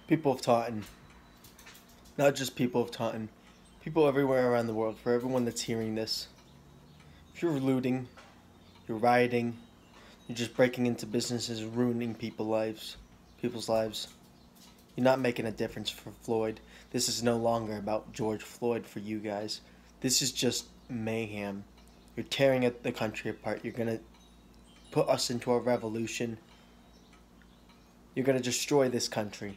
People of Taunton, not just people of Taunton, people everywhere around the world, for everyone that's hearing this. If you're looting, you're rioting, you're just breaking into businesses, ruining people's lives, you're not making a difference for Floyd. This is no longer about George Floyd for you guys. This is just mayhem. You're tearing the country apart. You're going to put us into a revolution. You're going to destroy this country.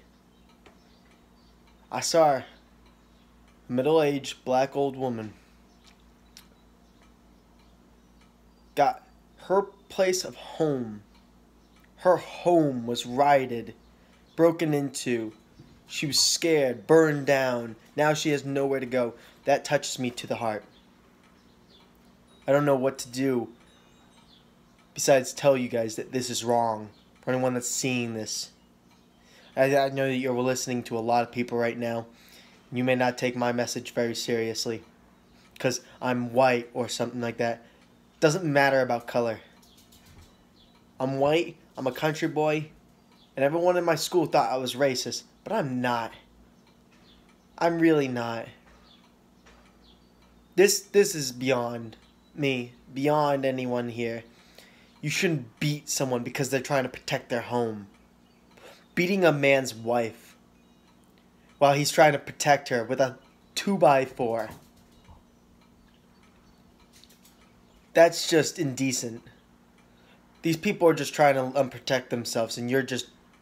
I saw a middle-aged black old woman got her place of home. Her home was rioted, broken into. She was scared, burned down. Now she has nowhere to go. That touches me to the heart. I don't know what to do besides tell you guys that this is wrong. For anyone that's seeing this, I know that you're listening to a lot of people right now. You may not take my message very seriously because I'm white or something like that. Doesn't matter about color. I'm white, I'm a country boy, and everyone in my school thought I was racist, but I'm not. I'm really not. This is beyond me, beyond anyone here. You shouldn't beat someone because they're trying to protect their home. Beating a man's wife while he's trying to protect her with a 2x4. That's just indecent. These people are just trying to unprotect themselves, and you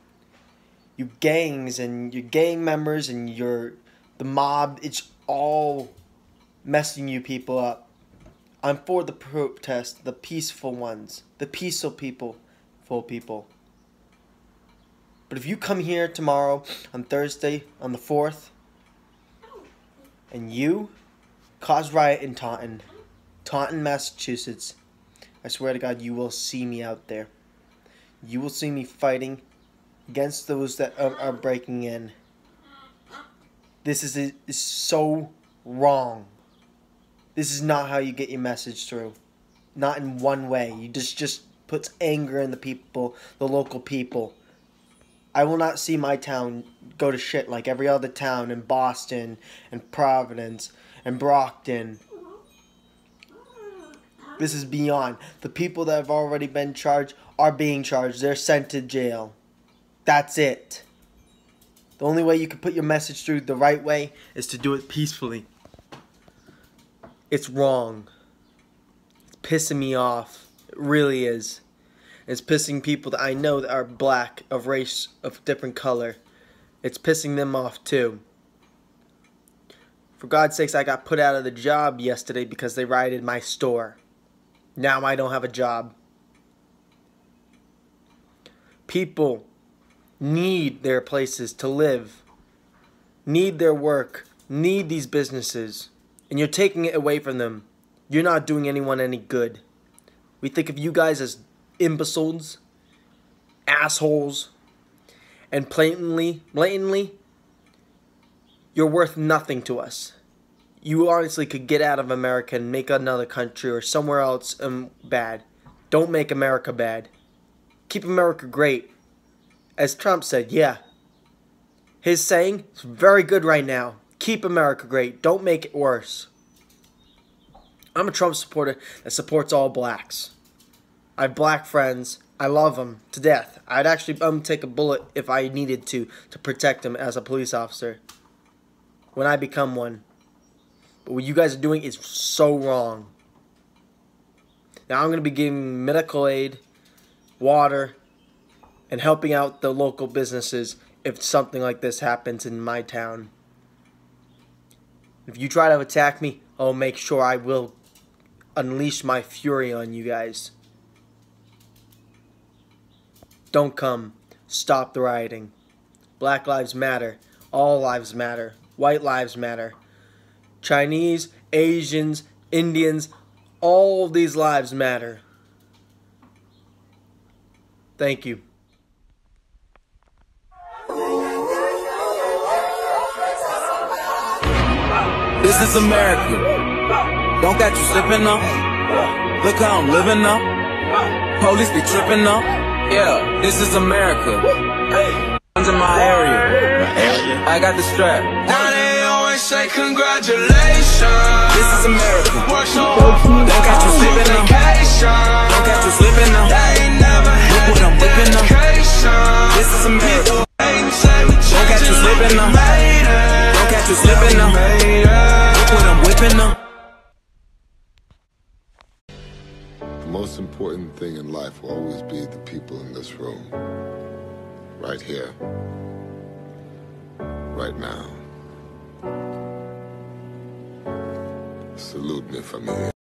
gangs and your gang members and the mob, it's all messing you people up. I'm for the protest, the peaceful ones, the peaceful people. But if you come here tomorrow on Thursday, on the 4th, and you cause riot in Taunton, Massachusetts, I swear to God, you will see me out there. You will see me fighting against those that are breaking in. This is so wrong. This is not how you get your message through. Not in one way. You just puts anger in the people, the local people. I will not see my town go to shit like every other town in Boston and Providence and Brockton. This is beyond. The people that have already been charged are being charged. They're sent to jail. That's it. The only way you can put your message through the right way is to do it peacefully. It's wrong. It's pissing me off. It really is. It's pissing people that I know that are black, of race, of different color. It's pissing them off too. For God's sakes, I got put out of the job yesterday because they rioted my store. Now I don't have a job. People need their places to live, need their work, need these businesses, and you're taking it away from them. You're not doing anyone any good. We think of you guys as imbeciles, assholes, and blatantly, you're worth nothing to us. You honestly could get out of America and make another country or somewhere else bad. Don't make America bad. Keep America great. As Trump said, yeah. His saying is very good right now. Keep America great. Don't make it worse. I'm a Trump supporter that supports all blacks. I have black friends. I love them to death. I'd actually take a bullet if I needed to protect them as a police officer when I become one. But what you guys are doing is so wrong. Now I'm going to be giving medical aid, water, and helping out the local businesses if something like this happens in my town. If you try to attack me, I'll make sure I will unleash my fury on you guys. Don't come. Stop the rioting. Black lives matter. All lives matter. White lives matter. Chinese, Asians, Indians, all these lives matter. Thank you. This is America. Don't got you slipping up. Look how I'm living up. Police be tripping up. Yeah, this is America. Hey, in my area. I got the strap. Now they always say congratulations. This is America. Work so hard, Don't catch you slipping now. Don't catch you slipping now. They ain't never Look had what I'm whipping now. dedication. This is America. Don't catch you slipping now. Don't catch you slipping now. Look what I'm whipping now. The most important thing in life will always be the people in this room. Right here. Right now. Salute me from here.